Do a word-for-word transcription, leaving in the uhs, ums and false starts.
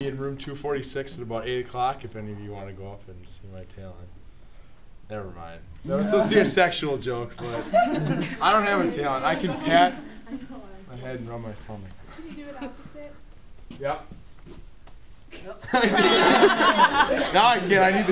In room two forty-six at about eight o'clock if any of you want to go up and see my talent. Never mind. That was supposed to be a sexual joke, but I don't have a talent. I can pat my head and rub my tummy. Can you do it opposite? Yep. Now I can't. I need the